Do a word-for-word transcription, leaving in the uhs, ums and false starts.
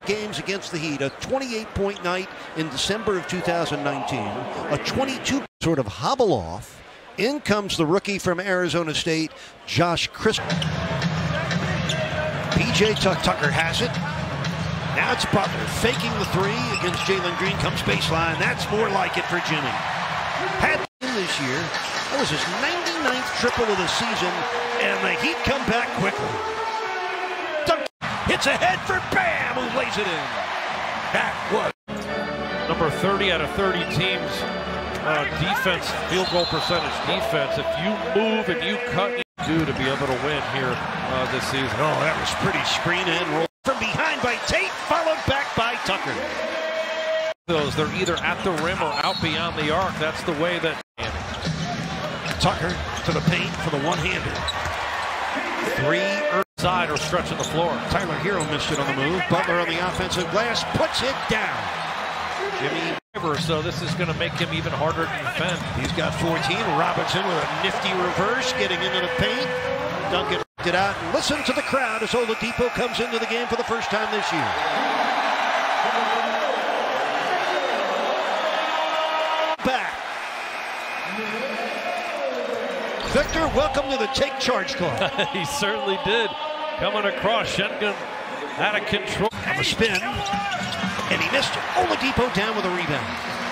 Games against the Heat, a twenty-eight point night in December of two thousand nineteen, a twenty-two sort of hobble off. In comes the rookie from Arizona State, Josh Christ. P J Tucker has it. Now it's Butler faking the three against Jalen Green. Comes baseline. That's more like it for Jimmy. Had this year. That was his ninety-ninth triple of the season, and the Heat come back quickly. Dunk hits ahead for Bam, who lays it in. That was number thirty out of thirty teams uh, defense, field goal percentage defense. If you move and you cut, you do to be able to win here uh, this season. Oh, that was pretty screen and roll from behind by Tate, followed back by Tucker. Those they're either at the rim or out beyond the arc. That's the way that. Tucker to the paint for the one-hander. Three side or stretching the floor. Tyler Hero missed it on the move. Butler on the offensive glass puts it down. Jimmy. So this is going to make him even harder to defend. He's got fourteen. Robinson with a nifty reverse, getting into the paint. Duncan it out. And listen to the crowd as Oladipo comes into the game for the first time this year. Back. Victor, welcome to the take charge call. He certainly did. Coming across, Sengun out of control. On the spin, and he missed it. Oladipo down with a rebound.